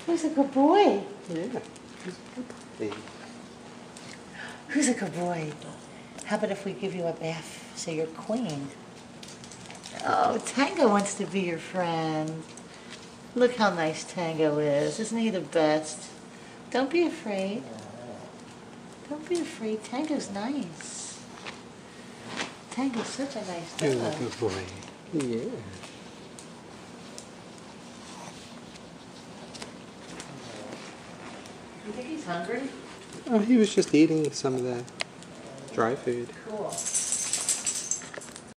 Who's a good boy? Yeah, he's a good boy. Who's a good boy? How about if we give you a bath so you're queen? Oh, Tango wants to be your friend. Look how nice Tango is. Isn't he the best? Don't be afraid. Don't be afraid. Tango's nice. Tango's such a nice dog. You're a good boy. Yeah. You think he's hungry? Oh, he was just eating some of the dry food. Cool.